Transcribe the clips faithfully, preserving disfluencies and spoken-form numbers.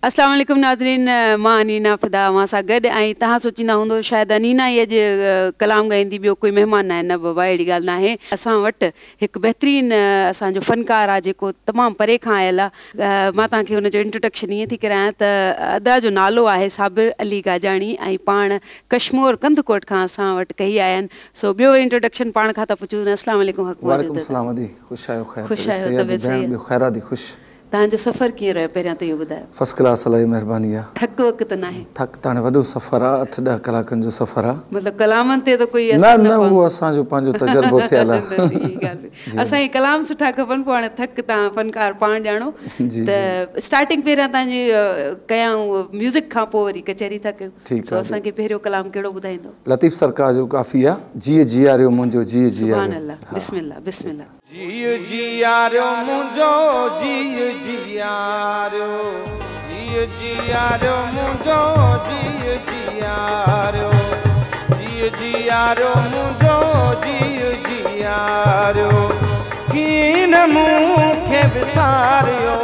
अस्सलाम वालेकुम नाज़रीन, मां अनीना फ़िदा मां सां गॾु ऐं तव्हां सोचींदा हूंदो शायदि अनीना ई अॼु कलाम ॻाईंदी, ॿियो कोई महिमान आहे। न बाबा, अहिड़ी ॻाल्हि न आहे। असां वटि हिकु बहितरीनु असांजो फ़नकार आहे जेको तमामु परे खां आयल आहे। मां तव्हांखे हुनजो इंट्रोडक्शन ईअं थी करायां त अदा जो नालो आहे साबिर अली गाजाणी ऐं पाण कश्मोर कंदकोट खां असां वटि कई आया आहिनि। सो ॿियो इंट्रोडक्शन पाण खां था पुछूं। अस्सलाम वालेकुम। वालेकुम सलाम अदी, ख़ुशि आहियो? ख़ुशि आहियो? तबियत सही आहे? ख़ैर आदी, ख़ुशि। तव्हांजो सफ़र कीअं रहियो? पहिरियां त इहो ॿुधायो। फर्स्ट क्लास, अलाई महिरबानी आहे। थक वक़्त त नाहे? थक त हाणे वॾो सफ़र आहे, अठ ॾह कलाकनि जो सफ़र आहे। मतिलबु कलामनि ते त कोई न न उहो असांजो पंहिंजो तजुर्बो थियल आहे। असांखे कलाम सुठा खपनि, पोइ हाणे थक तव्हां फ़नकार पाण ॼाणो। त स्टार्टिंग पहिरियां तव्हांजी कयां म्यूज़िक खां पोइ वरी कचहरी था कयूं। ठीकु आहे। असांखे पहिरियों कलाम कहिड़ो ॿुधाईंदो? लतीफ़ सरकार जो काफ़ी आहे, जीअ जीआरियो मुंहिंजो जीअ जीआरियो। बिस्मिल्लाह बिस्मिल्लाह। जीअ जीआरियो मुंहिंजो जीअ जीआरियो, जीअ जीआरियो मुंहिंजो जीअ जीआरियो, जीअ जीआरियो मुंहिंजो जीअ जीआरियो, कीन मूंखे विसारियो,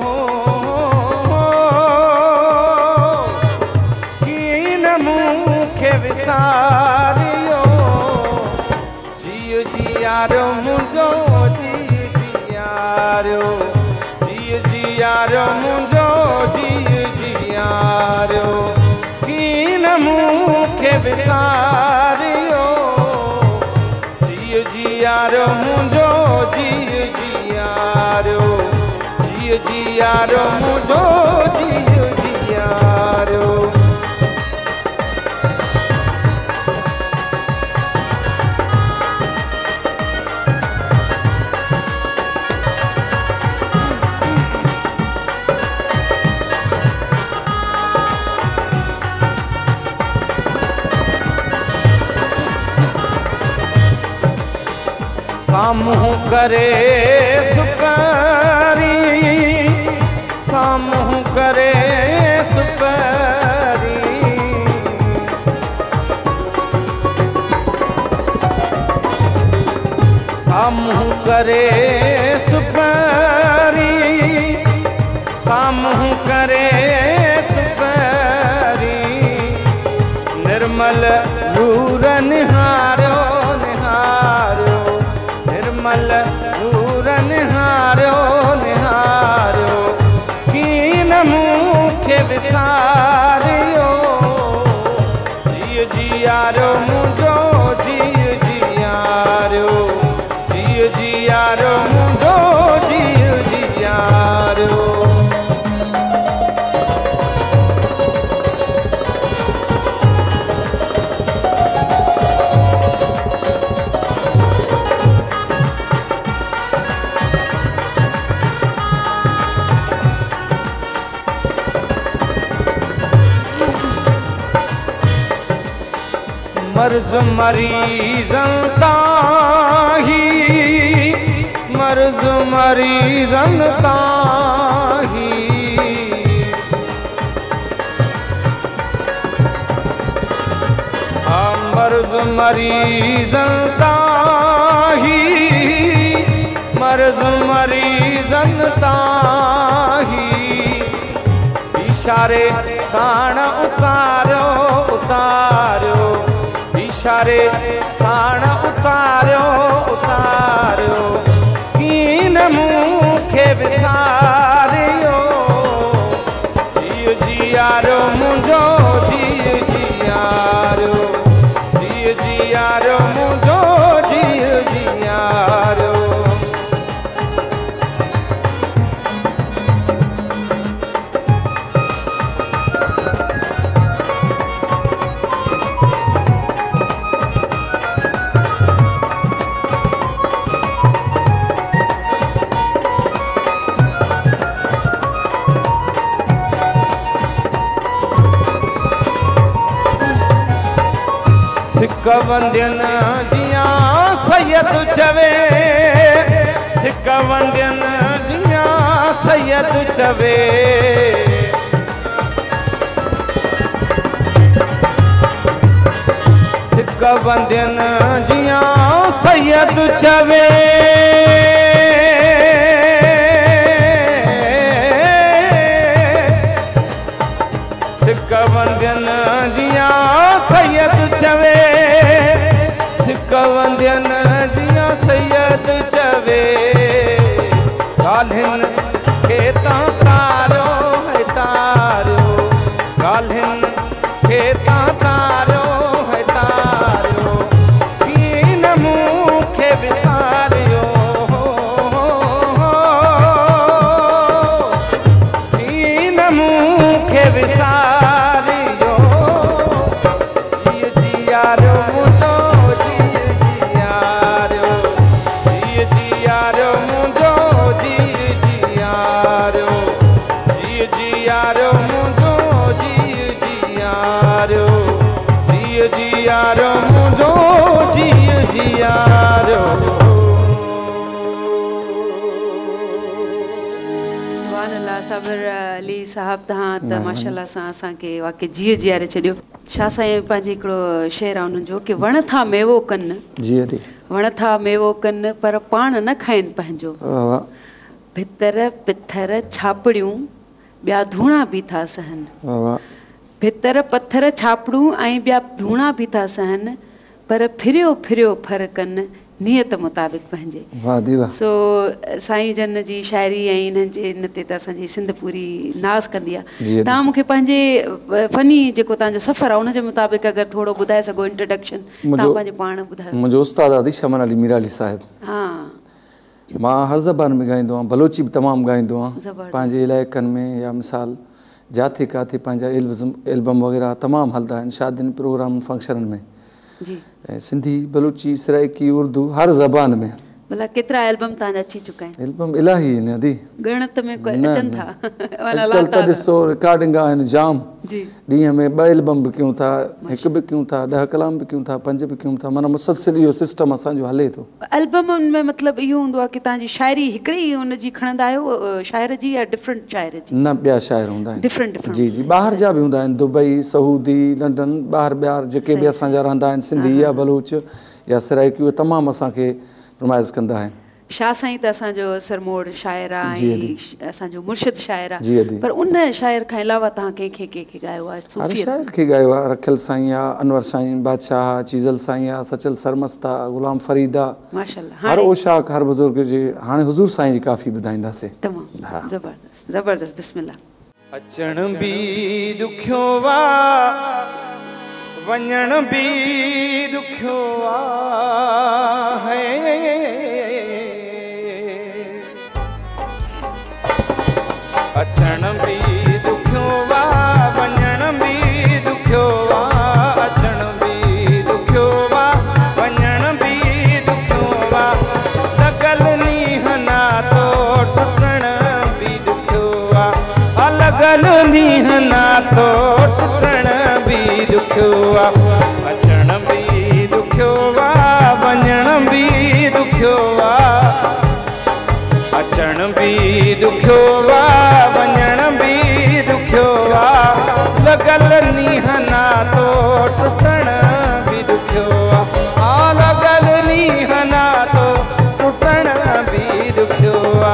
कीन मूंखे विसारियो, जीअ जीआरियो मुंहिंजो जीअ जीआरियो, जीअ जीआरियो मुंहिंजो जीअ जीआरियो, कीन मूंखे विसारियो, जीअ जीआरियो मुंहिंजो जीअ जीआरियो, जीअ जीआरियो मुंहिंजो जीअ जीआरियो। साम्हूं करे सुपारी, साम्हूं करे सुपारी, साम्हूं करे सुपारी, साम्हूं करे सुपारी, निर्मल नूर निहारियो निहारियो, निर्मल नूर निहारियो निहारियो, कीन मूंखे विसारियो, जीअ जीआरियो मुंहिंजो जीअ जीआरियो, जीअ जीआरियो मुंहिंजो जीअ जीआरियो। मर्ज़ मरीज़न ताही, मर्ज़ मरीज़न ताही, हा मर्ज़ मरीज़न ताही, मर्ज़ मरीज़न ताही, इशारे साण उतारियो उतारियो, इशारे साण उतारियो उतारियो, कीन मूंखे विसारियो, जीअ जीआरियो मुंहिंजो जीअ जीआरियो, जीअ जीआरियो मुंहिंजो जीअ जीआरियो। सिक वंदियन जियां सैयद चवे, सिक वंदियन जियां सैयद चवे, सिक वंदियन जियां सैयद चवे, सिक वंदियन जिया सैयद चवे सिक वंदियन जिया सैयद चवे काल्हिन खेतां तारो है तारो काल्हिन खेतां तारो है तारो कीन मूंखे विसारियो कीन मूंखे विसारियो जिय जियारो मुंहिंजो जिय जियारो जिय जियारो मुंहिंजो जिय जियारो जिय जियारो मुंहिंजो जिय जियारो जिय जियारो मुंहिंजो जिय जियारो सबर अली साहब तहां त माशाल्लाह सां असांखे वाकई जीअ जीआरे छॾियो। छा साईं पंहिंजे हिकिड़ो शेर आहे उन्हनि जो कि वण था मेवो कनि जी जी वण था मेवो कनि पर पाण न खाइनि पंहिंजो भितर पिथर छापड़ियूं ॿिया धूणा बि था सहनि भितर पथर छापड़ियूं ऐं ॿिया धूणा बि था सहनि पर फिरियो फिरियो फर कनि नियत मुताबिक़ पंहिंजे वाह दी वाह सो साईं जन जी शाइरी ऐं इन्हनि जे इन ते त असांजी सिंध पूरी नाज़ कंदी आहे। तव्हां मूंखे पंहिंजे फ़नी जेको तव्हांजो सफ़र आहे उनजे मुताबिक़ अगरि थोरो ॿुधाए सघो इंट्रोडक्शन तव्हां पंहिंजे पाण ॿुधायो। मुंहिंजो उस्ताद आदि शमन अली मीरा अली साहिब हा मां हर ज़बान में ॻाईंदो आहियां बलोची बि तमामु ॻाईंदो आहियां पंहिंजे इलाइक़नि में या मिसाल जाथे काथे पंहिंजा एल्बम एल्बम वग़ैरह तमामु हलंदा आहिनि शादियुनि प्रोग्राम फंक्शननि में जी सिंधी बलूची सराइकी उर्दू हर ज़बान में भला केतिरा एल्बम तव्हांजा अची चुका आहिनि एल्बम इलाही आहिनि दी गणत में अचनि था अॼुकल्ह त ॾिसो रिकॉर्डिंग आहिनि जाम जी ॾींहं में ॿ एल्बम बि कयूं था हिकु बि कयूं था ॾह कलाम बि कयूं था पंज बि कयूं था माना मुसलसिल इहो सिस्टम असांजो हले थो। एल्बमनि में मतिलबु इहो हूंदो आहे कि तव्हांजी शाइरी हिकिड़ी हुनजी खणंदा आहियो शाइर जी या डिफरेंट शाइर जी न ॿिया शाइर हूंदा आहिनि डिफरेंट डिफरेंट जी जी ॿाहिरि जा बि हूंदा आहिनि दुबई सऊदी लंडन ॿाहिरि ॿिया जेके बि असांजा रहंदा आहिनि सिंधी या बलूच या सराइकी उहे तमामु असांखे नुमाइश कंदा आहिनि। शाह साईं त असांजो सरमोड़ शाइर आहे ऐं असांजो मुर्शिद शाइर आहे पर उन शाइर खां अलावा तव्हां कंहिंखे कंहिंखे ॻायो आहे हर शाइर खे ॻायो आहे रखियल साईं आहे अनवर साईं बादशाह आहे चीज़ल साईं आहे सचल सरमस्त आहे गुलाम फरीद आहे माशाल्लाह हर ओशाक हर बुज़ुर्ग जी हाणे हुज़ूर साईं जी काफ़ी ॿुधाईंदासीं तमामु ज़बरदस्त ज़बरदस्त बिस्मिल्लाह। अचण बि ॾुखियो वा वञण बि ॾुखियो आहे अचण बि ॾुखियो वा वञण बि ॾुखियो वा अचण बि ॾुखियो वा वञण बि ॾुखियो वा लॻल नींहं नातो टुटण बि ॾुखियो वा लॻल नींहं नातो टुटण बि ॾुखियो वा अचण बि ॾुखियो वा वञण बि ॾुखियो वा अचण बि ॾुखियो वा वञण बि ॾुखियो वा लॻल नींहं नातो टुटण बि ॾुखियो वा हा लॻल नींहं नातो टुटण बि ॾुखियो वा।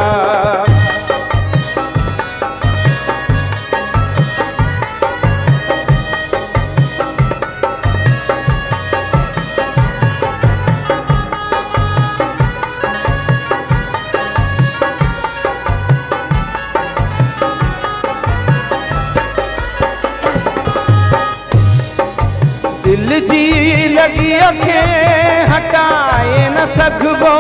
दिल जी लगी अखे हटाए न सघबो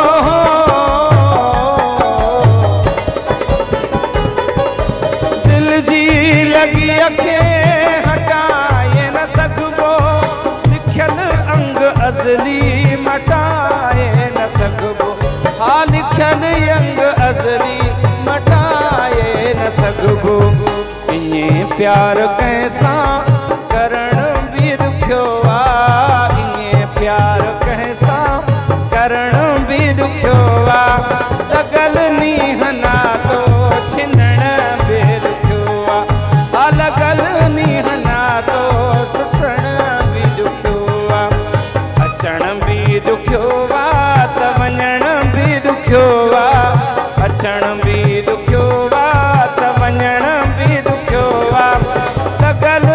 दिल जी लगी अखे हटाए न सघबो लिखियल अंग अज़ली मटाए न सघबो हा लिखियल अंग अज़ली मटाए न सघबो इएं प्यार कंहिंसां करण ॾुखियो आहे ईअं प्यार कंहिंसां करण बि ॾुखियो आहे लॻल नींहं नातो छिनण बि ॾुखियो आहे लॻल नींहं नातो टुटण बि ॾुखियो आहे अचण बि ॾुखियो आहे त वञण बि ॾुखियो आहे अचण बि ॾुखियो आहे त वञण बि ॾुखियो आहे लॻल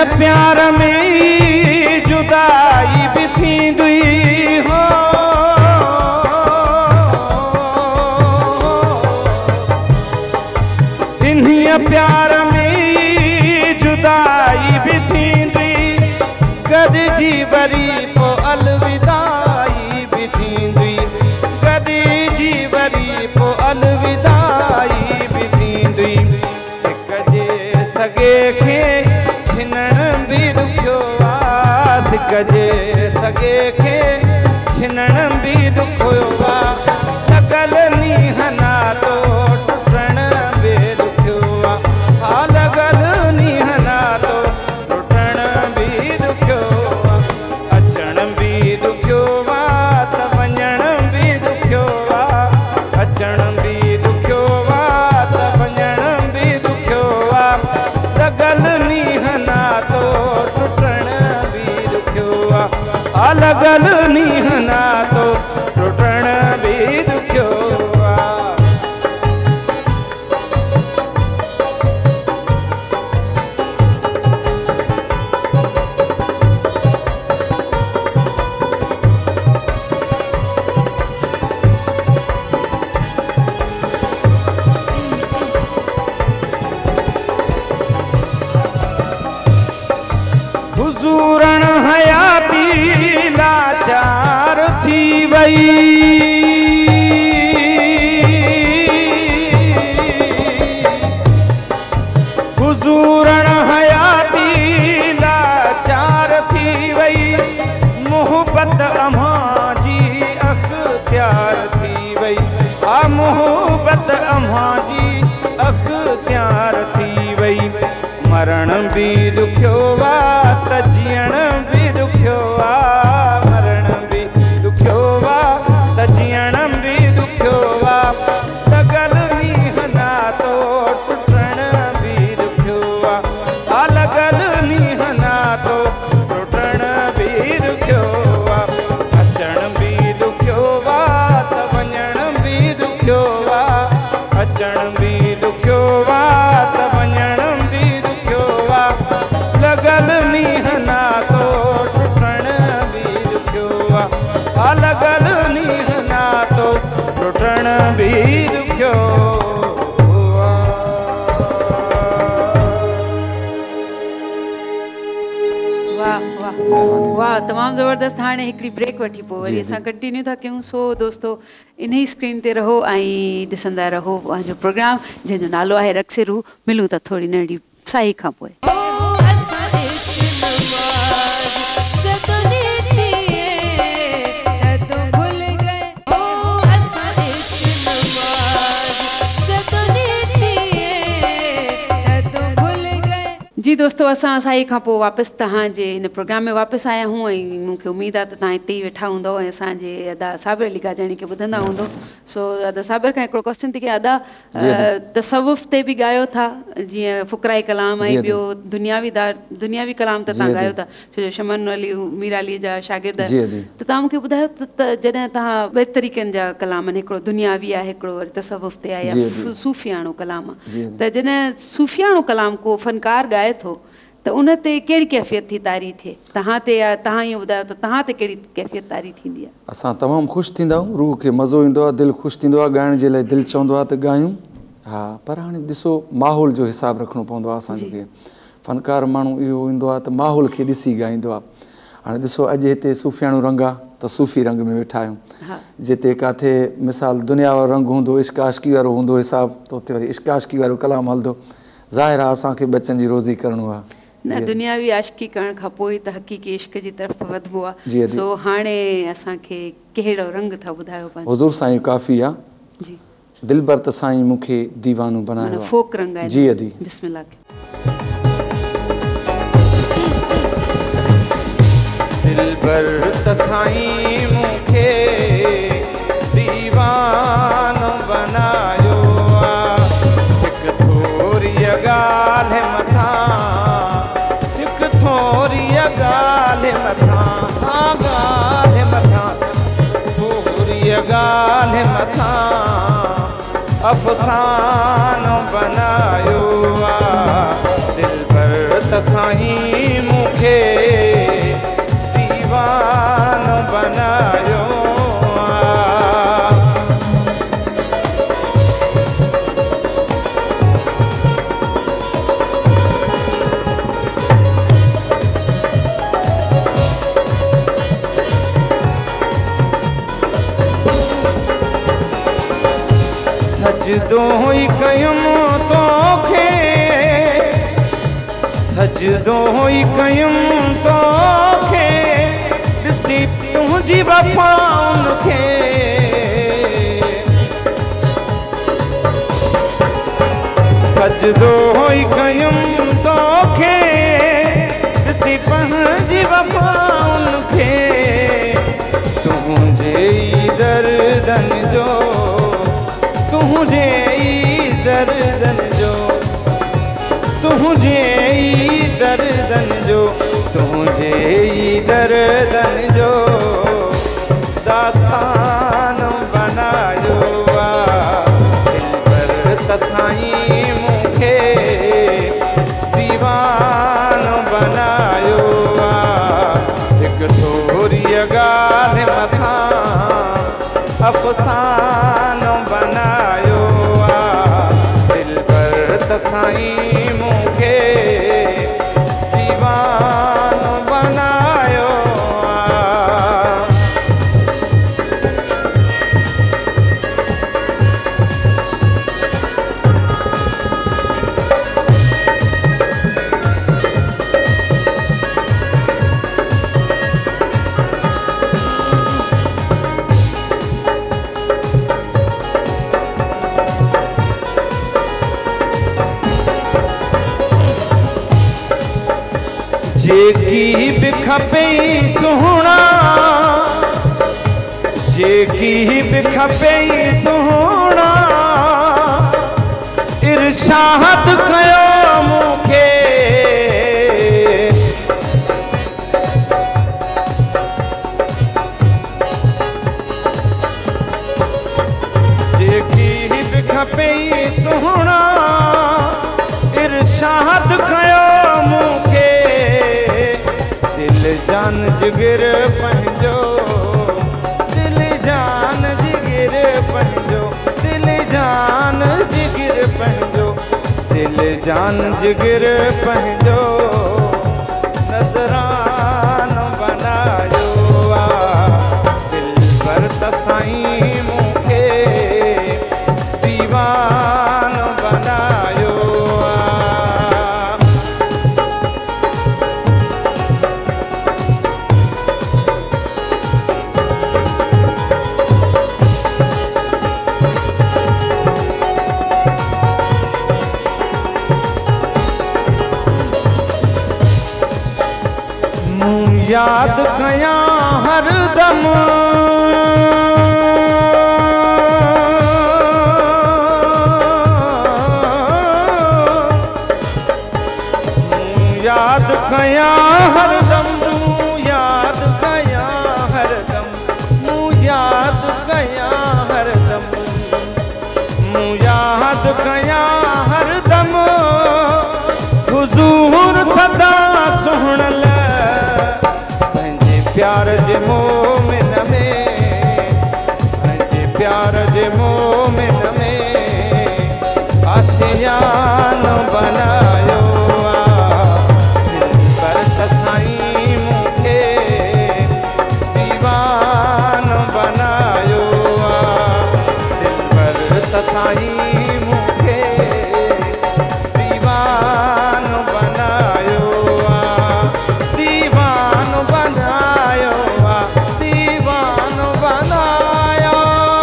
हीअं प्यार में जुदाई बि थींदी हो इन्हीअ प्यार में जुदाई बि थींदी गॾिजी वरी पोइ अलविदाई बि थींदी गॾिजी वरी पोइ अलविदाई बि थींदी सिक जे सॻे खे छिनण बि ॾुखियो आहे सिक जे सॻे खे छिनण बि ॾुखियो आहे लॻल नींहं नातो टुटण बि ॾुखियो आहे हा लॻल नींहं नातो टुटण बि ॾुखियो आहे अचण बि ॾुखियो आहे त वञण बि ॾुखियो आहे अचण बि ॾुखियो आहे त वञण बि ॾुखियो आहे लॻल नींहं नातो टुटण बि ॾुखियो आहे हा लॻल नींहं नातो टुटण बि ॾुखियो आहे हुज़ूरन हयाती लाचार थी वई हुज़ूरन हयाती लाचार थी वई मोहब्बत अम्हां जी अख्तियार थी वई आ मोहब्बत अम्हां जी अख्तियार थी वई मरण बि ॾुखियो आहे त जीअण बि ॾुखियो आहे मरण बि ॾुखियो आहे त जीअण बि ॾुखियो आहे लॻल नींहं नातो टुटण बि ॾुखियो आहे हा लॻल नींहं नातो टुटण बि ॾुखियो आहे अचण बि ॾुखियो आहे त वञण बि ॾुखियो आहे अचण बि ॾुखियो आहे त वञण बि ॾुखियो आहे लॻल नींहं नातो टुटण बि ॾुखियो आहे हा लॻल नींहं नातो टुटण बि ॾुखियो वाह वाह वाह तमामु ज़बरदस्त हाणे हिकिड़ी ब्रेक वठी पोइ वरी असां कंटिन्यू था कयूं सो दोस्तो इन ई स्क्रीन ते रहो ऐं ॾिसंदा रहो पंहिंजो प्रोग्राम जंहिंजो नालो आहे रक्से रूह मिलूं था थोरी नंढी साई खां पोइ जी दोस्तों असां साई खां पोइ वापसि तव्हांजे हिन प्रोग्राम में वापसि आया आहियूं ऐं मूंखे उमेदु आहे त तव्हां हिते ई वेठा हूंदव ऐं असांजे अदा साबिर अली गाजानी खे ॿुधंदा हूंदो सो अदा साबिर खां हिकिड़ो क्वेश्चन थी कयां अदा तसव्वुफ़ ते बि ॻायो था जीअं फ़ुक़राए कलाम ऐं ॿियो दुनियावी दार दुनियावी कलाम त तव्हां ॻायो था छो जो शमन अली मीर अली जा शागिर्द त तव्हां मूंखे ॿुधायो त जॾहिं तव्हां ॿिए तरीक़नि जा कलाम आहिनि हिकिड़ो दुनियावी आहे हिकिड़ो वरी तसव्वुफ़ ते आहे या सूफ़ियाणो कलाम आहे त जॾहिं सूफ़ियाणो कलाम को फ़नकार ॻाए थो त उन ते कहिड़ी कैफ़ियत थी तारी थिए तव्हां ते या तव्हां इहो ॿुधायो त तव्हां ते कहिड़ी कैफ़ियत तारी थींदी आहे असां तमामु ख़ुशि थींदा आहियूं रूह खे मज़ो ईंदो आहे दिलि ख़ुशि थींदो आहे ॻाइण जे लाइ दिलि चवंदो आहे त ॻायूं हा पर हाणे ॾिसो माहौल जो हिसाबु रखिणो पवंदो आहे असांखे फ़नकार माण्हू इहो ईंदो आहे त माहौल खे ॾिसी ॻाईंदो आहे हाणे ॾिसो अॼु हिते सूफ़ियाणो रंग आहे त सूफ़ी रंग में वेठा आहियूं जिते किथे मिसाल दुनिया वारो रंग हूंदो इश्क आशिकी वारो हूंदो हिसाबु त उते वरी इश्क आशिकी वारो कलाम हलंदो ज़ाहिर आहे असांखे बचनि जी रोज़ी करिणो आहे न दुनियावी आशिकी करण खां पोइ त हक़ीक़ी इश्क जी तरफ़ वधिबो आहे सो हाणे असांखे कहिड़ो रंग था ॿुधायो हुज़ूर साईं काफ़ी आहे जी दिलबर त साईं मूंखे दीवानो बनायो फोक रंग आहे जी अदी बिस्मिल्लाह दिलबर त साईं मूंखे दीवानो बनायो हिकु थोरी ॻाल्हि मथां हिकु थोरी ॻाल्हि मथां ॻाल्हि मथां थोरी ॻाल्हि मथां अफ़सानो बनायो दिलबर त साईं मूंखे दीवानो बनायो सजदो ही कयुमि तोखे सजदो ही कयुमि तोखे ॾिसी तुंहिंजी वफ़ा उनखे सजदो ही कयुमि तोखे ॾिसी पंहिंजी वफ़ा उनखे तुंहिंजे ई दर्दन जो तुझे ई दर्दन जो तुझे ई दर्दन जो तुझे ई दर्दन जो दास्तान बनायो दिल पर त साईं मूंखे दीवानो बनायो हिकु थोरी ॻाल्हि मथां अफ़सानो बनायो दिल पर त साईं मूंखे दीवानो बनायो जेकी भी खपे सोहना जेकी भी खपे सोहना इरशाद कयो मूंखे जेकी भी खपे सोहना इरशाद कयो मूंखे दिल जान जिगर पंहिंजो दिल जान जिगर पंहिंजो दिल जान जिगर पंहिंजो दिल जान जिगर पंहिंजो नज़रानो बनायो दिल पर त साईं मूंखे दीवानो बनायो याद कया हर दम याद कया हर दम याद कया हर दम याद कया हर दम याद कया हर दम हुजूर सदा सुहणल प्यार जे मोमिन में पंहिंजे प्यार जे मोमिन में आशियानो बनायो दिल पर त साईं मूंखे दीवानो बनायो दिल पर त साईं मूंखे दीवानो बनायो दीवानो बनायो दीवानो बनायो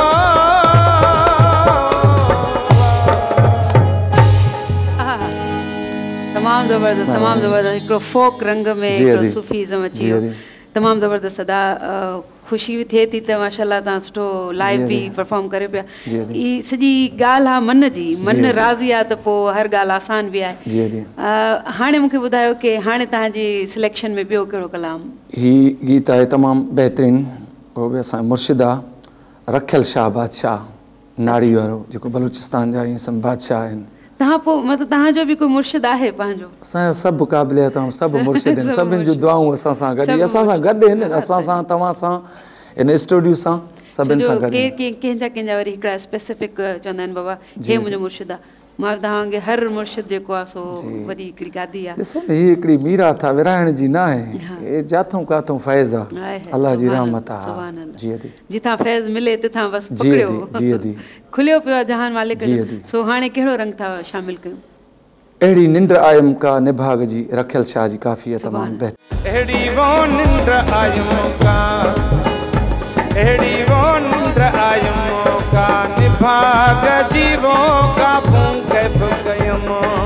तमाम ज़बरदस्त तमाम ज़बरदस्त हिकिड़ो फोक रंग में हिकिड़ो सूफ़ीज़म अची वियो तमाम ज़बरदस्त अदा ख़ुशी बि थिए थी त माशाल्लाह तव्हां सुठो लाइव बि परफॉर्म करे पिया ई सॼी ॻाल्हि आहे मन जी मन राज़ी आहे त पोइ हर ॻाल्हि आसान बि आहे हाणे मूंखे ॿुधायो की हाणे तव्हांजी सिलेक्शन में ॿियो कहिड़ो कलाम हीउ गीत आहे तमामु बहितरीनु उहो बि असांजो मुर्शिद आहे रखियल शाह बादशाह नाड़ी वारो जेको बलूचिस्तान जा इहे सभु बादशाह आहिनि तहां पो मतलब तहां जो भी कोई मुर्शिद आहे पंहिंजो? असां सब क़ाबिलियत ऐं सब मुर्शिद आहिनि, सभिनि जूं दुआऊं असां सां गॾु, असां सां गॾु आहिनि, असां सां तव्हां सां इन स्टूडियो सां सभिनि सां गॾु। कंहिंजा कंहिंजा वरी हिकिड़ा स्पेसिफिक चवंदा आहिनि बाबा हे मुंहिंजो मुर्शिद आहे, मां तव्हांखे हर मुर्शिद जेको आहे सो वरी हिकिड़ी गादी आहे। ॾिसो न हीअ हिकिड़ी मीरात आहे, विराइण जी न आहे, हे जाथों काथों फैज़ आहे, अलाह जी रहमत आहे। जी अदी, जिथां फैज़ मिले तिथां बस पकड़ियो। जी अदी, खुलियो पियो जहान मालिक जो। सो हाणे कहिड़ो रंग था शामिल कयूं? अहिड़ी निंड आयम का निभाग जी, रखियल शाह जी काफ़ी तमामु बहितर। अहिड़ी वो निंड आयम का, अहिड़ी वो निंड आयम का निभाग जीवो काबू कैफ कयम,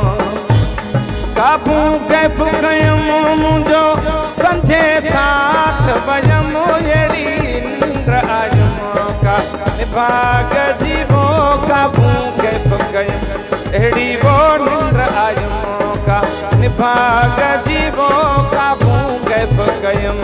काबू कैफ कयम मुंहिंजो संझे साथ वयम। अहिड़ी निंड आयम का निभाग जीवो काबू कैफ कयम, अहिड़ी वो निंड आयम का निभाग जीवो काबू कैफ कयम।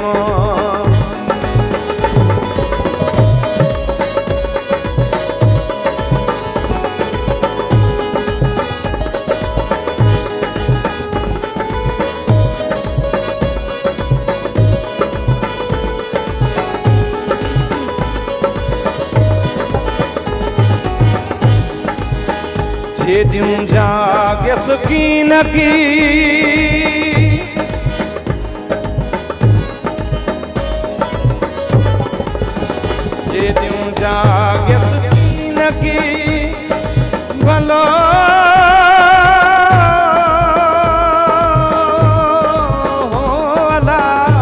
जे दियूं जागे सुकीन की, जे दियूं जागे सुकीन की भलो अला,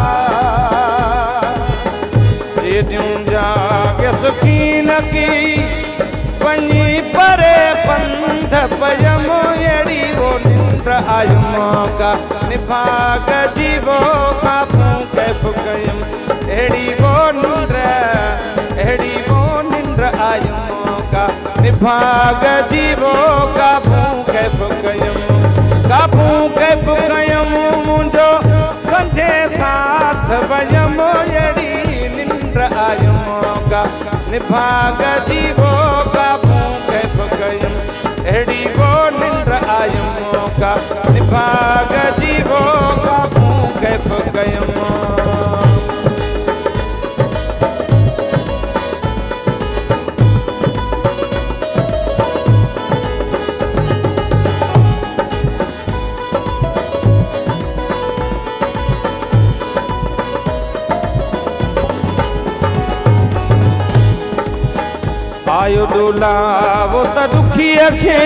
जे दियूं जागे सुकीन की वञी परे पंध पयम। अहिड़ी वो निंड आयम का निभाग जीवो काबू कैफ कयम, अहिड़ी वो निंड, अहिड़ी वो निंड आयम का निभाग जीवो काबू कैफ कयम, काबू कैफ कयम मुंहिंजो संझे साथ वयम। अहिड़ी निंड आयम का निभाग जीवो काबू कैफ कयम, अहिड़ी वो निंड आयम का निभाग जीवो काबू कैफ कयम। आयो डोला वो त दुखी खे,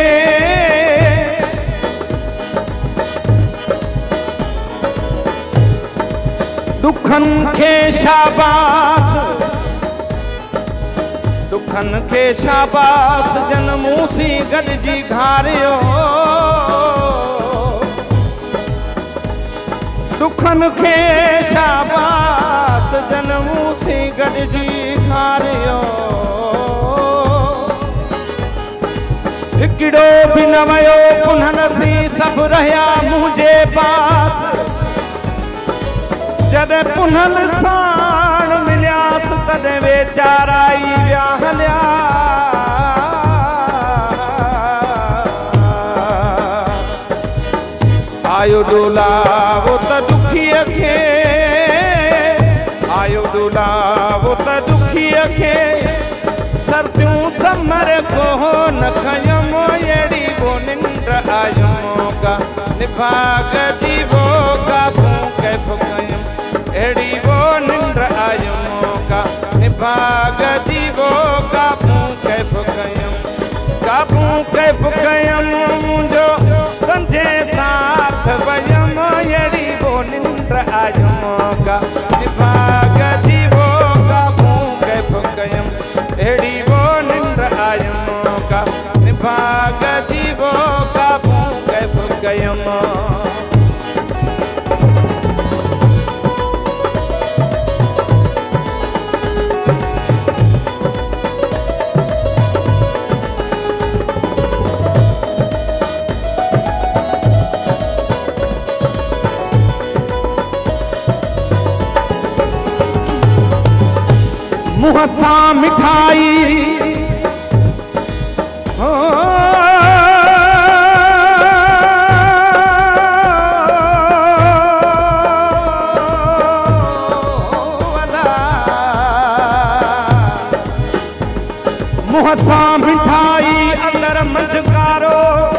दुखन खे शाबास, दुखन खे शाबास जन मूसी गॾिजी घारियो, दुखन खे शाबास जन मूसी गॾिजी घारियो। हिकिड़ो बि न वयो पुनहनसी सभु रहिया मुंहिंजे पास, जॾहिं पुनहल साण मिलियास तॾहिं वेचाराई विया हलिया। आयो डोला वो त दुखीअ खे, आयो डोला वो त दुखीअ खे सर्दियूं समर को न खयम। अहिड़ी वो निंड आयम का निभाग जीवो काबू कैफ कयम, अहिड़ी वो निंड आयम का निभाग जीवो काबू कैफ कयम, काबू कैफ कयम मुंहिंजो संझे साथ वयम। अहिड़ी वो निंड आयम का निभाग जीवो काबू कैफ कयम, अहिड़ी वो निंड आयम का निभाग जीवो काबू कैफ कयम। मुँह सां मिठाई हो मुँह सां मिठाई अंदर मंझकारो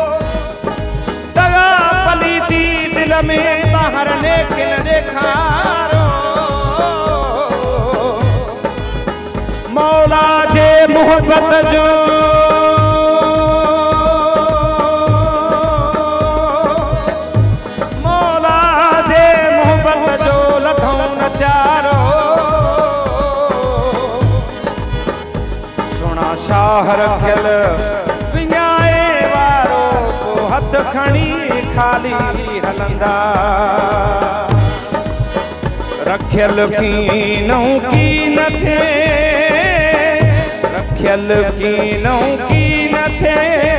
दगा पलीती दिल में बाहर लेकिन ॾेखारो मौला जे मोहब्बत जो मौला जे मोहब्बत जो लथऊं नचारो सुणा शाह रखियल विञाए वारो को हथ खणी खाली हलंदा रखियल कीनऊं की न थे रखियल कीनऊं की न थे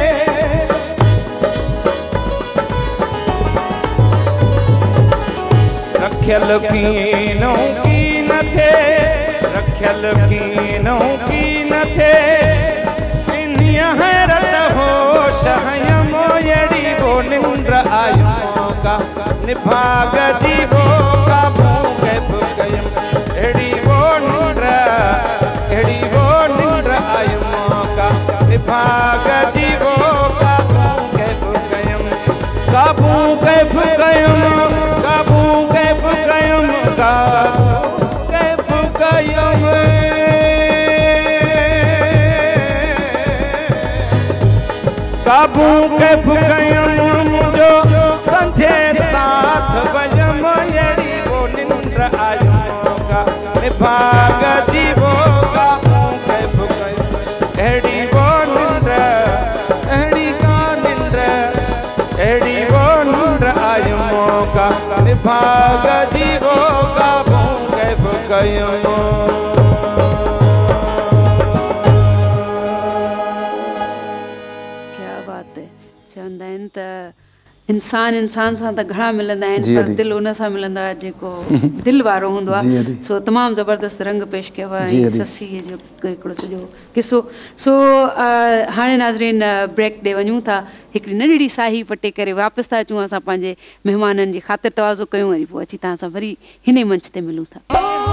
रखियल कीनऊं की न थे रखियल कीनऊं की न थे इन्हीअ हैरत होश हयमो अहिड़ी वो निंड आयो का निभाग जी वो काबू कैफ कयम अहिड़ी वो निंड अहिड़ी वो निंड आयो का निभाग जी वो काबू कैफ कयम काबू कैफ कयम काबू कैफ कयम काबू कैफ कयम काबू कैफ कयम मुंहिंजो संझे साथ वयम अहिड़ी वो निंड आयो का निभाग जी वो काबू कैफ कयम अहिड़ी वो निंड अहिड़ी का निंड अहिड़ी वो निंड आयो का निभाग जी वो काबू कैफ कयम चवंदा आहिनि त इंसान इंसान सां त घणा मिलंदा आहिनि पर दिलि उन सां मिलंदो आहे जेको दिलि वारो हूंदो आहे सो तमामु ज़बरदस्त रंग पेश कयो आहे ऐं ससीअ जो हिकिड़ो सॼो किसो सो हाणे नाज़रीन ब्रेक ॾे वञूं था हिकिड़ी नंढड़ी साही पटे करे वापसि था अचूं असां पंहिंजे महिमाननि जी ख़ातिर तवाज़ो कयूं वरी पोइ अची तव्हां सां वरी हिन मंच ते मिलूं था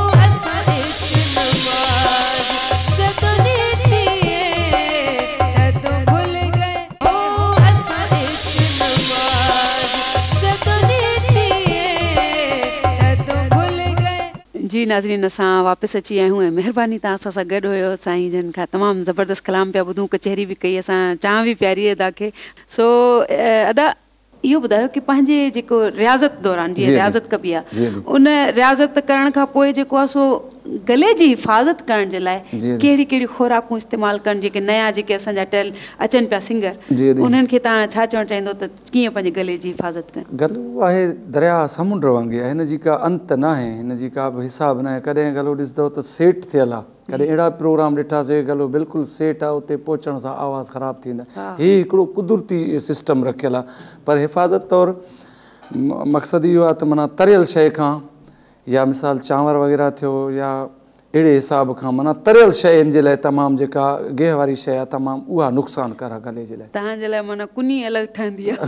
जी नाज़रीन असां वापसि अची विया आहियूं ऐं महिरबानी तव्हां असां सां गॾु हुयो साईं जन खां तमामु ज़बरदस्त कलाम पिया ॿुधूं कचहरी बि कई असां चांहि बि प्यारी अदा खे सो अदा इहो ॿुधायो कि पंहिंजे जेको रियाज़त दौरान जीअं रियाज़त कबी आहे उन रियाज़त करण खां पोइ जेको आहे सो गले जी हिफ़ाज़त करण जे लाइ कहिड़ी कहिड़ी खुराकूं इस्तेमालु कनि जेके नया जेके असांजा टेल अचनि पिया सिंगर उन्हनि खे तव्हां छा चवणु चाहींदो त कीअं पंहिंजे गले जी हिफ़ाज़त कनि गलो आहे दरिया समुंड वांगुरु आहे हिन जी का अंत न आहे हिन जी का बि हिसाब न आहे कॾहिं गलो ॾिसंदव त सेट थियल आहे कॾहिं अहिड़ा प्रोग्राम ॾिठासीं गलो बिल्कुलु सेट आहे उते पहुचण सां आवाज़ु ख़राबु थींदा हीउ हिकिड़ो कुदरती सिस्टम रखियलु आहे पर हिफ़ाज़त तौरु मक़सदु इहो आहे त माना तरियल शइ खां या मिसाल चांवर वग़ैरह थियो या अहिड़े हिसाब खां माना तरियल शयुनि जे लाइ तमामु जेका गेह वारी शइ आहे तमामु उहा नुक़सानकार आहे गले जे लाइ तव्हांजे लाइ माना कुनी अलॻि ठहंदी आहे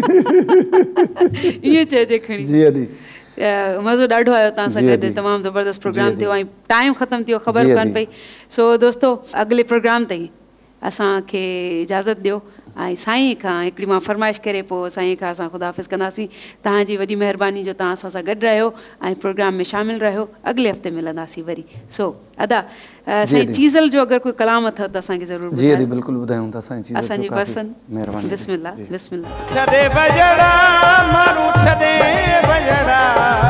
ईअं चइजे खणी जी अदी मज़ो ॾाढो आयो तव्हां सां गॾु तमामु ज़बरदस्त प्रोग्राम थियो ऐं टाइम ख़तमु थियो ख़बर कान पई सो दोस्तो अॻिले प्रोग्राम ताईं असांखे इजाज़त ॾियो ऐं साईं खां हिकिड़ी मां फरमाइश करे पोइ साईं खां असां ख़ुदाफ़िज़ कंदासीं तव्हांजी वॾी महिरबानी जो तव्हां असां सां गॾु रहियो ऐं प्रोग्राम में शामिलु रहियो अॻिले हफ़्ते मिलंदासीं वरी सो अदा साईं चीज़ल जो अगरि कोई कलाम अथव त असांखे ज़रूरु जी जी बिल्कुलु ॿुधायूं था साईं चीज़ल असांजी पसंदि महिरबानी बिस्मिल्लाह बिस्मिल्लाह छॾे बजड़ा मारू छॾे बजड़ा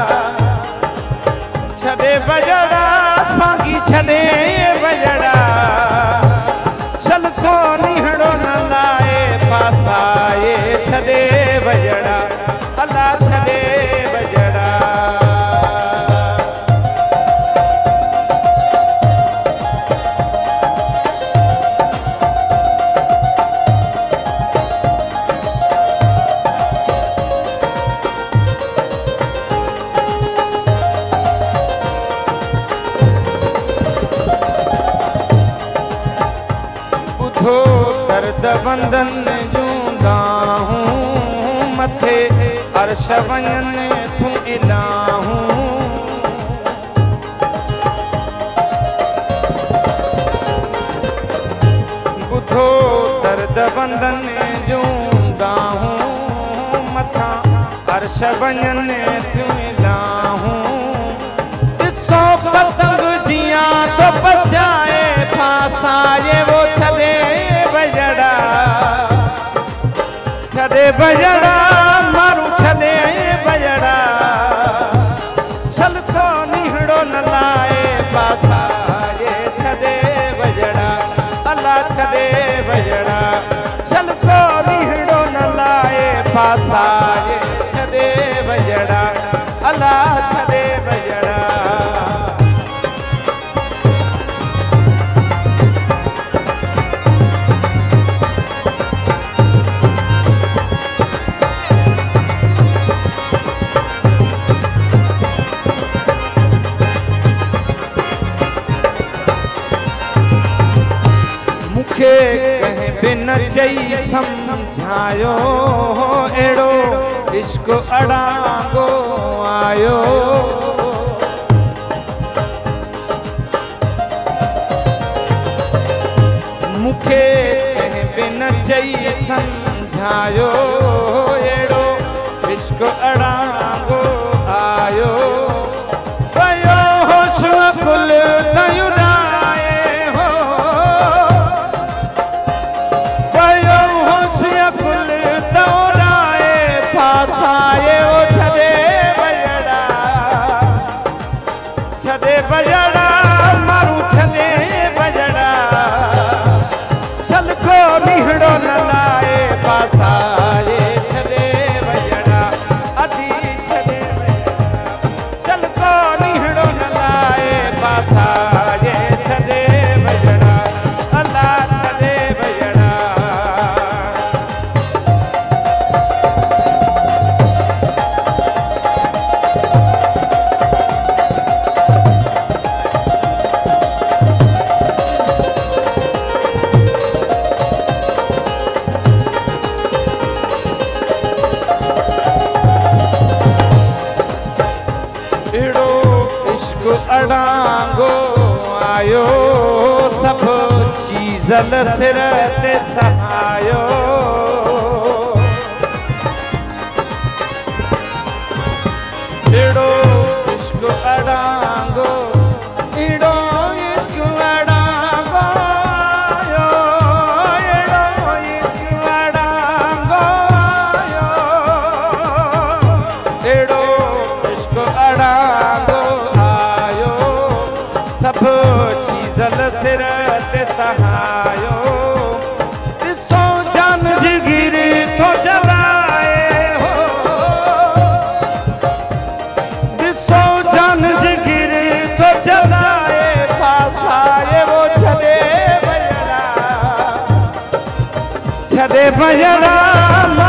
छॾे बजड़ा सांगी छॾे बजड़ा चल को निहड़ो न लाए पासाए छॾे बजड़ा अल्लाह छॾे बजड़ा दर्द बंदन जूंदा हूँ मथे अर्श वञन तूं इलाहूं बंदन जूं गाहूं मथा अर्श वञन थियूं लाहूं ॾिसो पतंग जियां तो पचाए फासाए वो छॾे बजड़ा छॾे बजड़ा मारू छॾे बजड़ा छल थो नीहड़ो न लाए फासाए छॾे बजड़ा अला छॾे बजड़ा छल थो नीहड़ो न लाए फासाए छॾे बजड़ा अला छॾे बजड़ा मूंखे कंहिं बि न चई सम्झायो अहिड़ो इश्क अड़ांगो आयो मूंखे कंहिं बि न चई सम्झायो अहिड़ो इश्क अड़ांगो आयो पयो होश कुल तयूं छॾे बजड़ा मारू छॾे बजड़ा छल को नीहड़ो न लाए फासाए छॾे बजड़ा अधी छॾे छल को नीहड़ो न लाए फासाए छॾे बजड़ा अला छॾे बजड़ा अड़ांगो आयो सब चीज़ल सिर ते सहायो एड़ो इश्क अड़ांगो एड़ो इश्क अड़ांगो आयो एड़ो इश्क अड़ांगो आयो एड़ो इश्क अड़ांगो सब चीज़ल सिर ते सहायो ॾिसो जान जिगिर तो जलाए हो ॾिसो जान जिगिर तो जलाए फासाए वो छॾे बजड़ा छॾे बजड़ा